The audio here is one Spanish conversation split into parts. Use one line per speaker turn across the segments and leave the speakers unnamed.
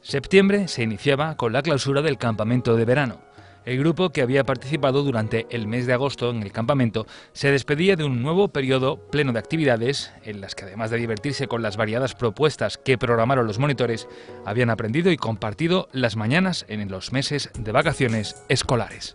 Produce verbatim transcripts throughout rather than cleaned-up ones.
Septiembre se iniciaba con la clausura del campamento de verano. El grupo, que había participado durante el mes de agosto en el campamento, se despedía de un nuevo periodo pleno de actividades en las que, además de divertirse con las variadas propuestas que programaron los monitores, habían aprendido y compartido las mañanas en los meses de vacaciones escolares.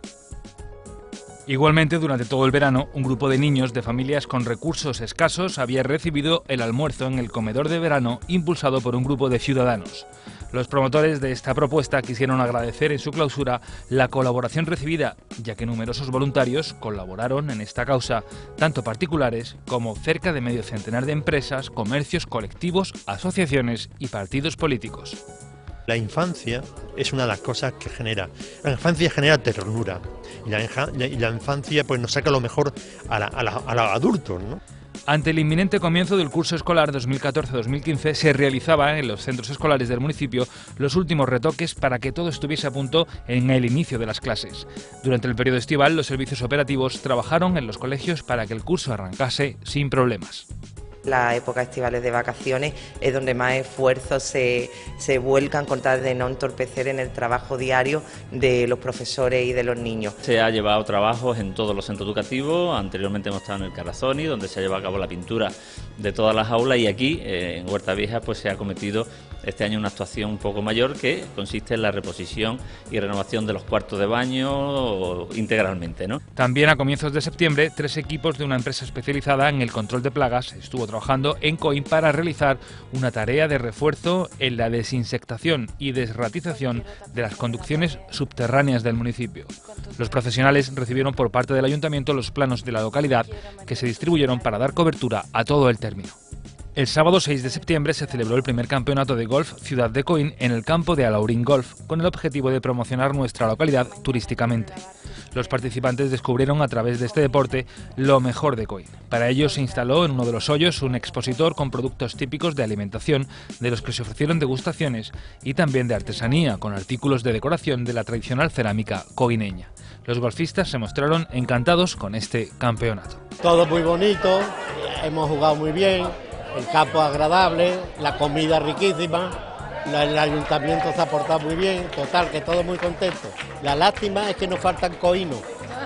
Igualmente, durante todo el verano, un grupo de niños de familias con recursos escasos había recibido el almuerzo en el comedor de verano impulsado por un grupo de ciudadanos. Los promotores de esta propuesta quisieron agradecer en su clausura la colaboración recibida, ya que numerosos voluntarios colaboraron en esta causa, tanto particulares como cerca de medio centenar de empresas, comercios, colectivos, asociaciones y partidos políticos.
La infancia es una de las cosas que genera. La infancia genera ternura y la, y la infancia pues nos saca lo mejor a, la, a, la, a los adultos, ¿no?
Ante el inminente comienzo del curso escolar dos mil catorce dos mil quince se realizaban en los centros escolares del municipio los últimos retoques para que todo estuviese a punto en el inicio de las clases. Durante el periodo estival, los servicios operativos trabajaron en los colegios para que el curso arrancase sin problemas.
Las épocas estivales de vacaciones es donde más esfuerzos se, se vuelcan con tal de no entorpecer en el trabajo diario de los profesores y de los niños.
Se ha llevado trabajos en todos los centros educativos. Anteriormente hemos estado en el Carazoni, donde se ha llevado a cabo la pintura de todas las aulas, y aquí eh, en Huerta Vieja pues se ha cometido este año una actuación un poco mayor que consiste en la reposición y renovación de los cuartos de baño integralmente, ¿no?
También a comienzos de septiembre, tres equipos de una empresa especializada en el control de plagas estuvo trabajando en Coín para realizar una tarea de refuerzo en la desinsectación y desratización de las conducciones subterráneas del municipio. Los profesionales recibieron por parte del ayuntamiento los planos de la localidad que se distribuyeron para dar cobertura a todo el término. El sábado seis de septiembre se celebró el primer campeonato de golf Ciudad de Coín en el campo de Alaurín Golf, con el objetivo de promocionar nuestra localidad turísticamente. Los participantes descubrieron a través de este deporte lo mejor de Coín. Para ello se instaló en uno de los hoyos un expositor con productos típicos de alimentación, de los que se ofrecieron degustaciones, y también de artesanía, con artículos de decoración de la tradicional cerámica coineña. Los golfistas se mostraron encantados con este campeonato.
Todo muy bonito, hemos jugado muy bien. El campo agradable, la comida riquísima, la, el ayuntamiento se ha portado muy bien, total, que todos muy contentos. La lástima es que nos faltan coínos,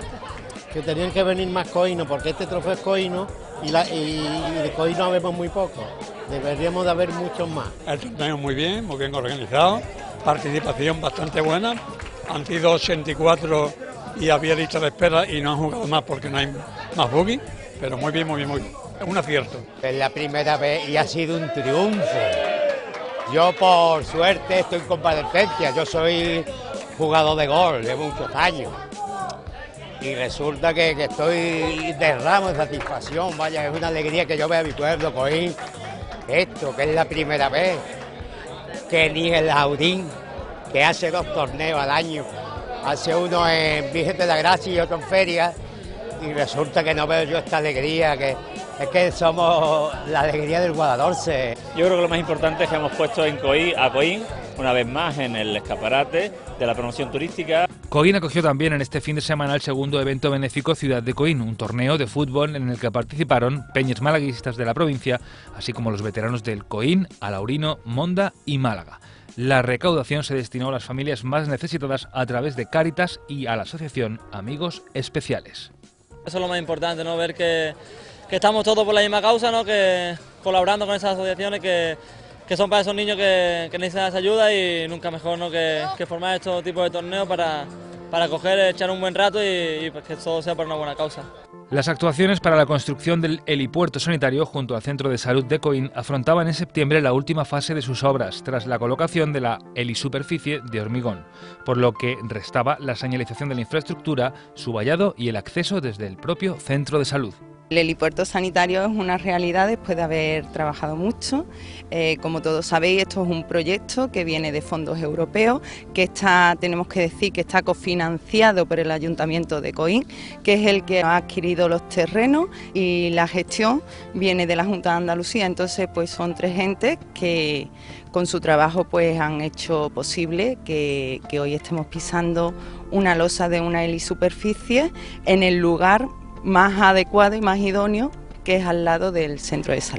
que tenían que venir más coínos, porque este trofeo es coíno y, la, y, y de coínos vemos muy poco, deberíamos de haber muchos más.
El torneo muy bien, muy bien organizado, participación bastante buena, han sido ochenta y cuatro y había lista de espera y no han jugado más porque no hay más booking, pero muy bien, muy bien, muy bien. Es un acierto.
Es la primera vez y ha sido un triunfo. Yo por suerte estoy en convalecencia, yo soy jugador de golf de muchos años. Y resulta que, que estoy de ramo de satisfacción, vaya, es una alegría que yo vea a mi pueblo, Coín. Esto, que es la primera vez que ni el Audín, que hace dos torneos al año, hace uno en Virgen de la Gracia y otro en Feria, y resulta que no veo yo esta alegría, que es que somos la alegría del Guadalhorce.
Yo creo que lo más importante es que hemos puesto en Coín, a Coín una vez más en el escaparate de la promoción turística.
Coín acogió también en este fin de semana el segundo evento benéfico Ciudad de Coín, un torneo de fútbol en el que participaron peñas malaguistas de la provincia, así como los veteranos del Coín, Alaurino, Monda y Málaga. La recaudación se destinó a las familias más necesitadas a través de Cáritas y a la asociación Amigos Especiales.
Eso es lo más importante, ¿no? Ver que, que estamos todos por la misma causa, ¿no? Que colaborando con esas asociaciones que, que son para esos niños que, que necesitan esa ayuda, y nunca mejor, ¿no? que, que formar estos tipos de torneos para, para coger, echar un buen rato y, y pues que todo sea por una buena causa.
Las actuaciones para la construcción del helipuerto sanitario junto al Centro de Salud de Coín afrontaban en septiembre la última fase de sus obras, tras la colocación de la helisuperficie de hormigón, por lo que restaba la señalización de la infraestructura, su vallado y el acceso desde el propio Centro de Salud.
El helipuerto sanitario es una realidad después de haber trabajado mucho. Eh, como todos sabéis, esto es un proyecto que viene de fondos europeos, que está, tenemos que decir que está cofinanciado por el Ayuntamiento de Coín, que es el que ha adquirido los terrenos, y la gestión viene de la Junta de Andalucía. Entonces, pues son tres gentes que con su trabajo pues han hecho posible que, que hoy estemos pisando una losa de una helisuperficie en el lugar más adecuado y más idóneo, que es al lado del centro de salud.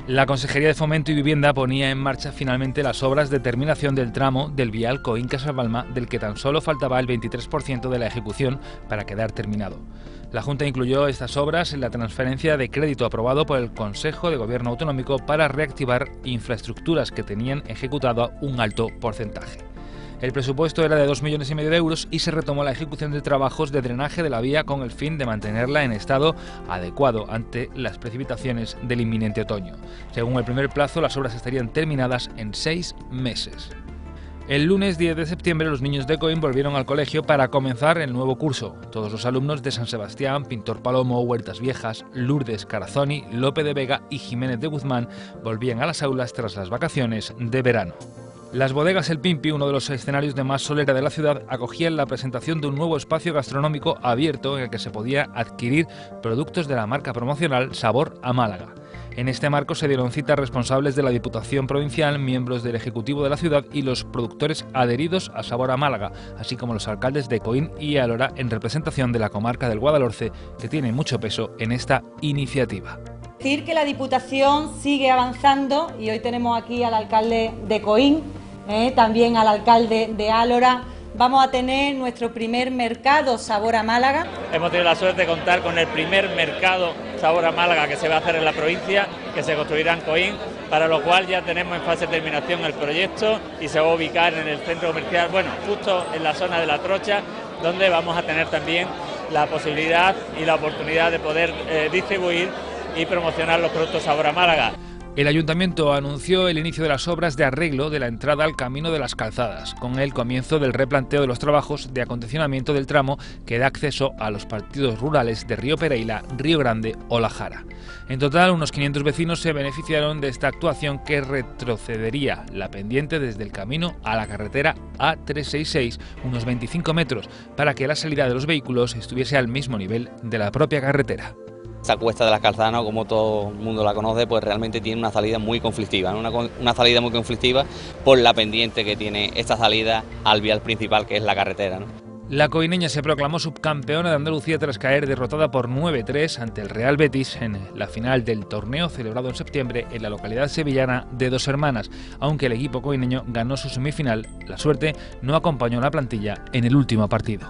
La Consejería de Fomento y Vivienda ponía en marcha finalmente las obras de terminación del tramo del vial Coín-Casamalma, del que tan solo faltaba el veintitrés por ciento de la ejecución para quedar terminado. La Junta incluyó estas obras en la transferencia de crédito aprobado por el Consejo de Gobierno Autonómico para reactivar infraestructuras que tenían ejecutado un alto porcentaje. El presupuesto era de dos millones y medio de euros y se retomó la ejecución de trabajos de drenaje de la vía con el fin de mantenerla en estado adecuado ante las precipitaciones del inminente otoño. Según el primer plazo, las obras estarían terminadas en seis meses. El lunes diez de septiembre los niños de Coín volvieron al colegio para comenzar el nuevo curso. Todos los alumnos de San Sebastián, Pintor Palomo, Huertas Viejas, Lourdes Carazoni, Lope de Vega y Jiménez de Guzmán volvían a las aulas tras las vacaciones de verano. Las bodegas El Pimpi, uno de los escenarios de más solera de la ciudad, acogían la presentación de un nuevo espacio gastronómico abierto en el que se podía adquirir productos de la marca promocional Sabor a Málaga. En este marco se dieron cita responsables de la Diputación Provincial, miembros del Ejecutivo de la ciudad y los productores adheridos a Sabor a Málaga, así como los alcaldes de Coín y Alhora en representación de la comarca del Guadalhorce, que tiene mucho peso en esta iniciativa.
Decir que la Diputación sigue avanzando y hoy tenemos aquí al alcalde de Coín, eh, también al alcalde de Alhora. Vamos a tener nuestro primer mercado Sabor a Málaga.
Hemos tenido la suerte de contar con el primer mercado Sabor a Málaga que se va a hacer en la provincia, que se construirá en Coín, para lo cual ya tenemos en fase de terminación el proyecto y se va a ubicar en el centro comercial, bueno, justo en la zona de La Trocha, donde vamos a tener también la posibilidad y la oportunidad de poder eh, distribuir y promocionar los productos Sabor a Málaga.
El Ayuntamiento anunció el inicio de las obras de arreglo de la entrada al Camino de las Calzadas, con el comienzo del replanteo de los trabajos de acondicionamiento del tramo que da acceso a los partidos rurales de Río Pereira, Río Grande o La Jara. En total, unos quinientos vecinos se beneficiaron de esta actuación que retrocedería la pendiente desde el camino a la carretera A trescientos sesenta y seis, unos veinticinco metros, para que la salida de los vehículos estuviese al mismo nivel de la propia carretera.
Esta cuesta de las Calzadas, como todo el mundo la conoce, pues realmente tiene una salida muy conflictiva, ¿no? una, una salida muy conflictiva por la pendiente que tiene esta salida al vial principal, que es la carretera, ¿no?
La coineña se proclamó subcampeona de Andalucía tras caer derrotada por nueve tres ante el Real Betis en la final del torneo celebrado en septiembre en la localidad sevillana de Dos Hermanas. Aunque el equipo coineño ganó su semifinal, la suerte no acompañó a la plantilla en el último partido.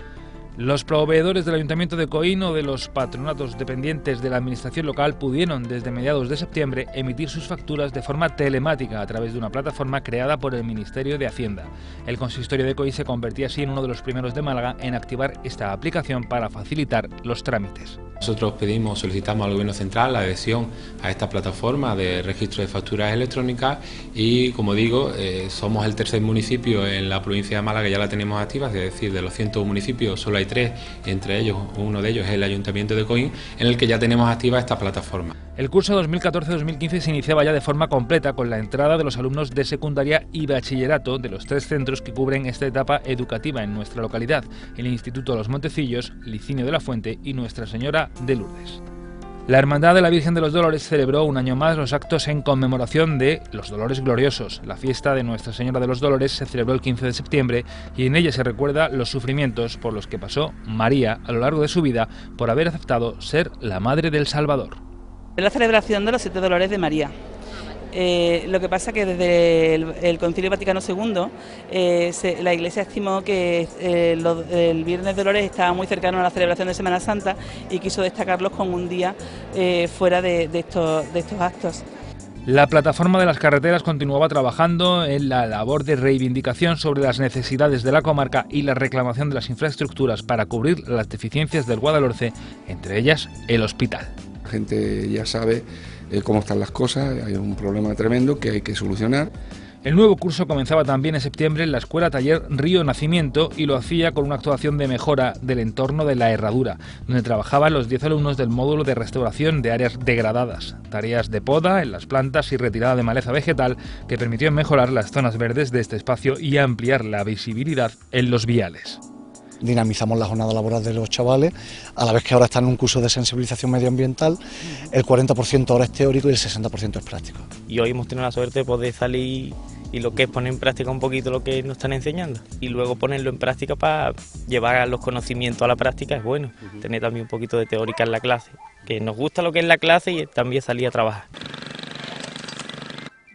Los proveedores del Ayuntamiento de Coín o de los patronatos dependientes de la administración local pudieron desde mediados de septiembre emitir sus facturas de forma telemática a través de una plataforma creada por el Ministerio de Hacienda. El consistorio de Coín se convertía así en uno de los primeros de Málaga en activar esta aplicación para facilitar los trámites.
Nosotros pedimos, solicitamos al Gobierno Central la adhesión a esta plataforma de registro de facturas electrónicas y, como digo, eh, somos el tercer municipio en la provincia de Málaga que ya la tenemos activa, es decir, de los ciento un municipios solo hay tres, entre ellos uno de ellos es el Ayuntamiento de Coín, en el que ya tenemos activa esta plataforma.
El curso dos mil catorce dos mil quince se iniciaba ya de forma completa con la entrada de los alumnos de secundaria y bachillerato de los tres centros que cubren esta etapa educativa en nuestra localidad, el Instituto Los Montecillos, Licinio de la Fuente y Nuestra Señora de Lourdes. La Hermandad de la Virgen de los Dolores celebró un año más los actos en conmemoración de los Dolores Gloriosos. La fiesta de Nuestra Señora de los Dolores se celebró el quince de septiembre y en ella se recuerda los sufrimientos por los que pasó María a lo largo de su vida por haber aceptado ser la Madre del Salvador.
Es la celebración de los siete dolores de María. Eh, lo que pasa que desde el, el Concilio Vaticano segundo eh, se, la Iglesia estimó que eh, lo, el Viernes de Dolores estaba muy cercano a la celebración de Semana Santa y quiso destacarlos con un día eh, fuera de, de, estos, de estos actos.
La plataforma de las carreteras continuaba trabajando en la labor de reivindicación sobre las necesidades de la comarca y la reclamación de las infraestructuras para cubrir las deficiencias del Guadalhorce, entre ellas el hospital.
La gente ya sabe eh, cómo están las cosas, hay un problema tremendo que hay que solucionar.
El nuevo curso comenzaba también en septiembre en la Escuela Taller Río Nacimiento y lo hacía con una actuación de mejora del entorno de la Herradura, donde trabajaban los diez alumnos del módulo de restauración de áreas degradadas, tareas de poda en las plantas y retirada de maleza vegetal que permitió mejorar las zonas verdes de este espacio y ampliar la visibilidad en los viales.
Dinamizamos la jornada laboral de los chavales, a la vez que ahora están en un curso de sensibilización medioambiental, el cuarenta por ciento ahora es teórico y el sesenta por ciento es práctico.
Y hoy hemos tenido la suerte de poder salir y lo que es poner en práctica un poquito lo que nos están enseñando y luego ponerlo en práctica para llevar los conocimientos a la práctica es bueno, tener también un poquito de teórica en la clase, que nos gusta lo que es la clase y también salir a trabajar.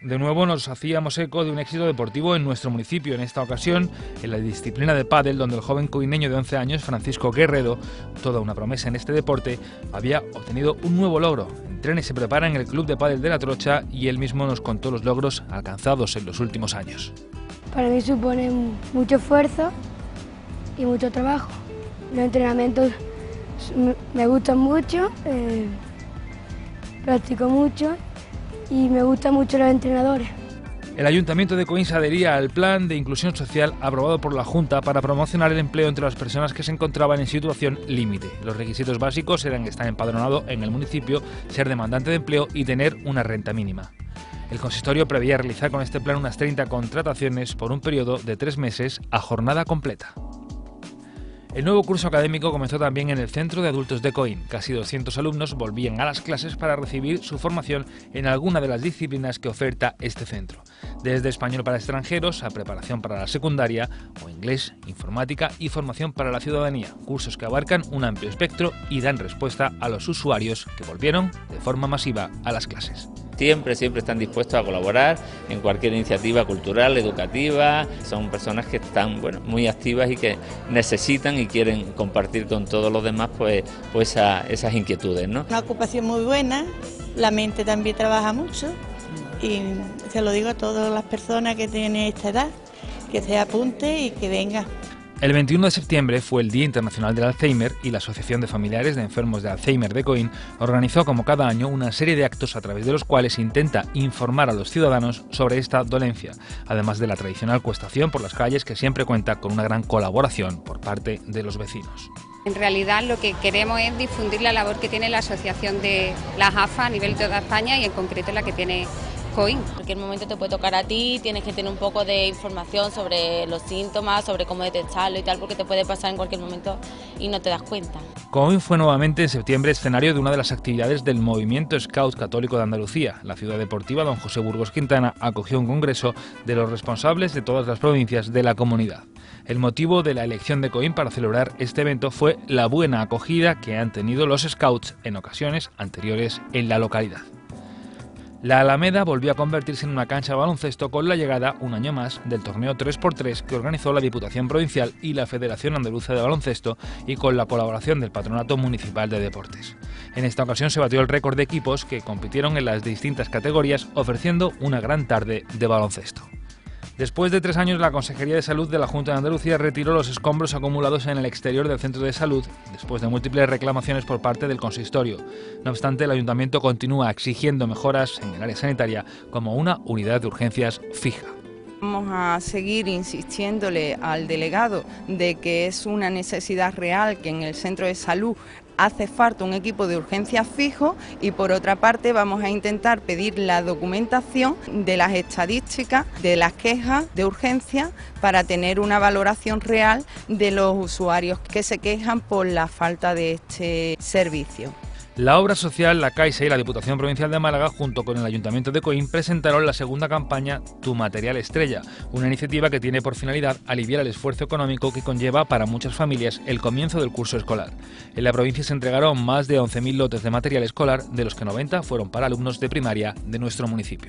De nuevo nos hacíamos eco de un éxito deportivo en nuestro municipio, en esta ocasión en la disciplina de pádel, donde el joven coineño de once años, Francisco Guerrero, toda una promesa en este deporte, había obtenido un nuevo logro. Entrena y se prepara en el Club de Pádel de La Trocha y él mismo nos contó los logros alcanzados en los últimos años.
Para mí supone mucho esfuerzo y mucho trabajo. Los entrenamientos me gustan mucho, eh, practico mucho y me gustan mucho los entrenadores.
El Ayuntamiento de Coín se adhería al plan de inclusión social aprobado por la Junta para promocionar el empleo entre las personas que se encontraban en situación límite. Los requisitos básicos eran estar empadronado en el municipio, ser demandante de empleo y tener una renta mínima. El consistorio preveía realizar con este plan unas treinta contrataciones por un periodo de tres meses a jornada completa. El nuevo curso académico comenzó también en el Centro de Adultos de Coín. Casi doscientos alumnos volvían a las clases para recibir su formación en alguna de las disciplinas que oferta este centro. Desde español para extranjeros a preparación para la secundaria o inglés, informática y formación para la ciudadanía. Cursos que abarcan un amplio espectro y dan respuesta a los usuarios que volvieron de forma masiva a las clases.
Siempre, siempre están dispuestos a colaborar en cualquier iniciativa cultural, educativa. Son personas que están, bueno, muy activas y que necesitan y quieren compartir con todos los demás pues, pues esa, esas inquietudes, ¿no?
Una ocupación muy buena, la mente también trabaja mucho y se lo digo a todas las personas que tienen esta edad, que se apunte y que venga.
El veintiuno de septiembre fue el Día Internacional del Alzheimer y la Asociación de Familiares de Enfermos de Alzheimer de Coín organizó como cada año una serie de actos a través de los cuales intenta informar a los ciudadanos sobre esta dolencia, además de la tradicional cuestación por las calles que siempre cuenta con una gran colaboración por parte de los vecinos.
En realidad lo que queremos es difundir la labor que tiene la asociación de las A F A a nivel de toda España y en concreto la que tiene Coín.
En cualquier momento te puede tocar a ti, tienes que tener un poco de información sobre los síntomas, sobre cómo detectarlo y tal, porque te puede pasar en cualquier momento y no te das cuenta.
Coín fue nuevamente en septiembre escenario de una de las actividades del Movimiento Scout Católico de Andalucía. La ciudad deportiva Don José Burgos Quintana acogió un congreso de los responsables de todas las provincias de la comunidad. El motivo de la elección de Coín para celebrar este evento fue la buena acogida que han tenido los Scouts en ocasiones anteriores en la localidad. La Alameda volvió a convertirse en una cancha de baloncesto con la llegada, un año más, del torneo tres por tres que organizó la Diputación Provincial y la Federación Andaluza de Baloncesto y con la colaboración del Patronato Municipal de Deportes. En esta ocasión se batió el récord de equipos que compitieron en las distintas categorías, ofreciendo una gran tarde de baloncesto. Después de tres años, la Consejería de Salud de la Junta de Andalucía retiró los escombros acumulados en el exterior del centro de salud, después de múltiples reclamaciones por parte del consistorio. No obstante, el Ayuntamiento continúa exigiendo mejoras en el área sanitaria como una unidad de urgencias fija.
Vamos a seguir insistiéndole al delegado de que es una necesidad real que en el centro de salud hace falta un equipo de urgencias fijo y por otra parte vamos a intentar pedir la documentación de las estadísticas de las quejas de urgencia para tener una valoración real de los usuarios que se quejan por la falta de este servicio.
La Obra Social, la Caixa y la Diputación Provincial de Málaga, junto con el Ayuntamiento de Coín, presentaron la segunda campaña Tu Material Estrella, una iniciativa que tiene por finalidad aliviar el esfuerzo económico que conlleva para muchas familias el comienzo del curso escolar. En la provincia se entregaron más de once mil lotes de material escolar, de los que noventa fueron para alumnos de primaria de nuestro municipio.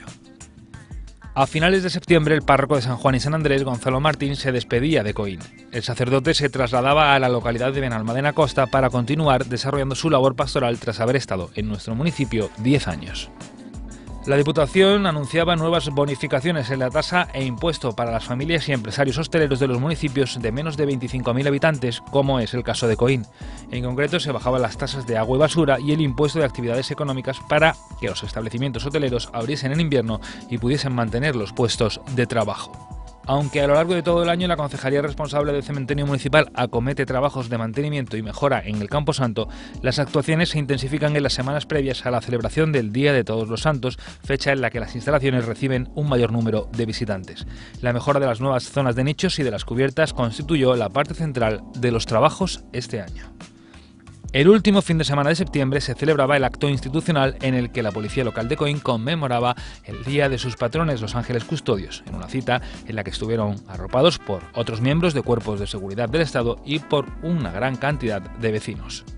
A finales de septiembre, el párroco de San Juan y San Andrés, Gonzalo Martín, se despedía de Coín. El sacerdote se trasladaba a la localidad de Benalmádena Costa para continuar desarrollando su labor pastoral tras haber estado en nuestro municipio diez años. La Diputación anunciaba nuevas bonificaciones en la tasa e impuesto para las familias y empresarios hosteleros de los municipios de menos de veinticinco mil habitantes, como es el caso de Coín. En concreto, se bajaban las tasas de agua y basura y el impuesto de actividades económicas para que los establecimientos hoteleros abriesen en invierno y pudiesen mantener los puestos de trabajo. Aunque a lo largo de todo el año la concejalía responsable del cementerio municipal acomete trabajos de mantenimiento y mejora en el Camposanto, las actuaciones se intensifican en las semanas previas a la celebración del Día de Todos los Santos, fecha en la que las instalaciones reciben un mayor número de visitantes. La mejora de las nuevas zonas de nichos y de las cubiertas constituyó la parte central de los trabajos este año. El último fin de semana de septiembre se celebraba el acto institucional en el que la Policía Local de Coín conmemoraba el Día de sus patrones, los Ángeles Custodios, en una cita en la que estuvieron arropados por otros miembros de cuerpos de seguridad del Estado y por una gran cantidad de vecinos.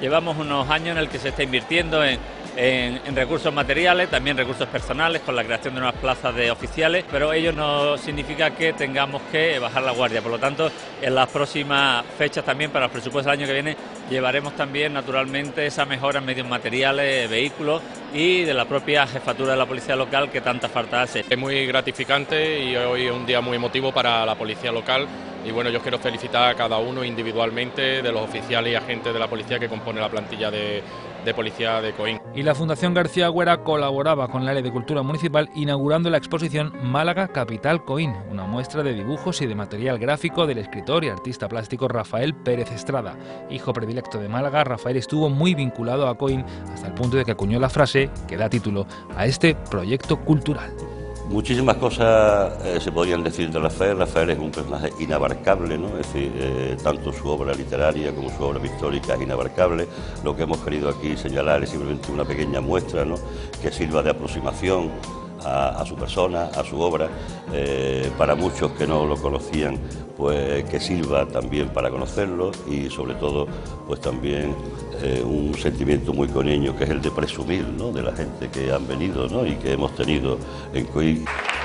Llevamos unos años en el que se está invirtiendo en, en, en recursos materiales, también recursos personales, con la creación de unas plazas de oficiales, pero ello no significa que tengamos que bajar la guardia. Por lo tanto, en las próximas fechas también, para los presupuestos del año que viene, llevaremos también naturalmente esa mejora en medios materiales, vehículos y de la propia jefatura de la policía local que tanta falta hace.
Es muy gratificante y hoy es un día muy emotivo para la policía local. Y bueno, yo quiero felicitar a cada uno individualmente de los oficiales y agentes de la policía que compone la plantilla de, de policía de Coín.
Y la Fundación García Agüera colaboraba con el área de Cultura Municipal inaugurando la exposición Málaga Capital Coín, una muestra de dibujos y de material gráfico del escritor y artista plástico Rafael Pérez Estrada. Hijo predilecto de Málaga, Rafael estuvo muy vinculado a Coín hasta el punto de que acuñó la frase que da título a este proyecto cultural.
Muchísimas cosas eh, se podrían decir de Rafael. Rafael es un personaje inabarcable, ¿no? Es decir, eh, tanto su obra literaria como su obra pictórica es inabarcable. Lo que hemos querido aquí señalar es simplemente una pequeña muestra, ¿no?, que sirva de aproximación a, a su persona, a su obra, eh, para muchos que no lo conocían, pues que sirva también para conocerlo y sobre todo pues también eh, un sentimiento muy coneño que es el de presumir, ¿no?, de la gente que han venido, ¿no?, y que hemos tenido en Coín.